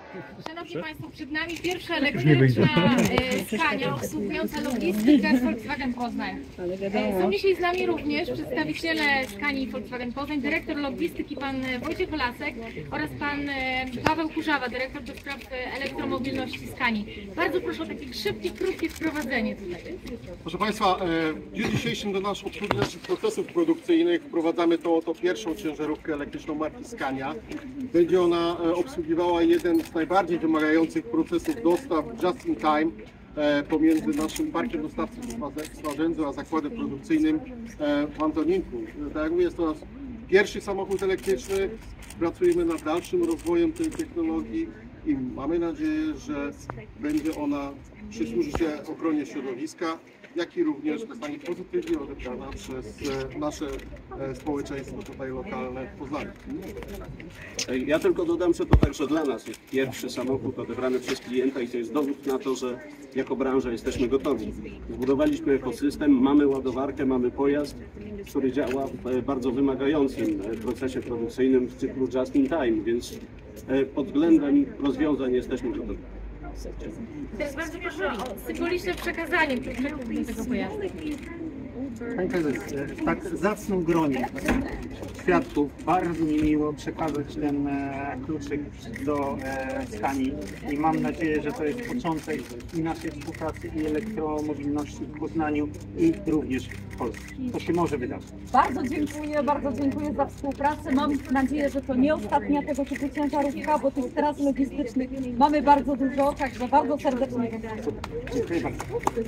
Szanowni Państwo, przed nami pierwsza elektryczna skania obsługująca logistykę Volkswagen Poznań. Są dzisiaj z nami również przedstawiciele skani Volkswagen Poznań, dyrektor logistyki pan Wojciech Lasek oraz pan Paweł Kurzawa, dyrektor do spraw elektromobilności skani. Bardzo proszę o takie szybkie, krótkie wprowadzenie tutaj. Proszę Państwa, w dniu dzisiejszym do naszych procesów produkcyjnych wprowadzamy tą oto pierwszą ciężarówkę elektryczną marki Scania. Będzie ona obsługiwała jeden z najbardziej wymagających procesów dostaw just in time pomiędzy naszym parkiem dostawców z Swarzędzu a zakładem produkcyjnym w Antoniinku. Tak jak mówię, jest to nasz pierwszy samochód elektryczny. Pracujemy nad dalszym rozwojem tej technologii i mamy nadzieję, że będzie ona przysłużyć ochronie środowiska, jak i również zostanie pozytywnie odebrana przez nasze społeczeństwo tutaj lokalne w Poznaniu. Ja tylko dodam, że to także dla nas jest pierwszy samochód odebrany przez klienta i to jest dowód na to, że jako branża jesteśmy gotowi. Zbudowaliśmy ekosystem, mamy ładowarkę, mamy pojazd, który działa w bardzo wymagającym procesie produkcyjnym w cyklu just in time, więc pod względem rozwiązań jesteśmy gotowi. Teraz bardzo proszę o symboliczne przekazanie tego pojazdu. Pani Prezes, w tak zacnym gronie świadków bardzo mi miło przekazać ten kluczyk do Scanii i mam nadzieję, że to jest początek i naszej współpracy i elektromobilności w Poznaniu i również w Polsce. To się może wydarzyć. Bardzo dziękuję za współpracę. Mam nadzieję, że to nie ostatnia tego typu ciężarówka, bo tych tras logistycznych mamy bardzo dużo, także bardzo serdecznie Dziękuję bardzo.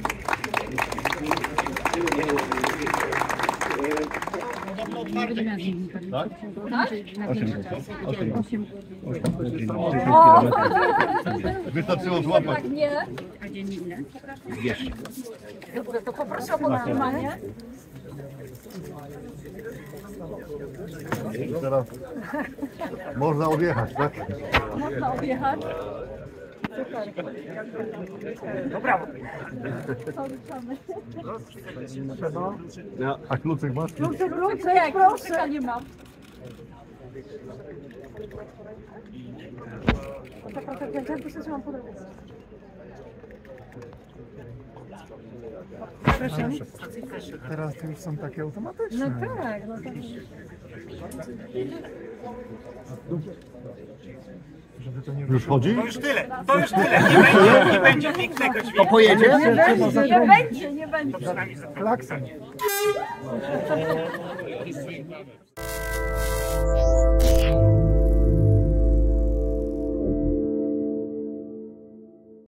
Wystarczyło złapać. Nie. Dobrze, to poproszę o podtrzymanie. Teraz można odjechać, tak? Można objechać. No brawo. A kluczyk masz? Kluczyk, proszę. Nie mam. Teraz to już są takie automatyczne. No tak, no tak. Już chodzi? To już tyle. Nie będzie pięknego dźwięku. To pojedzie? Nie będzie. Klakson.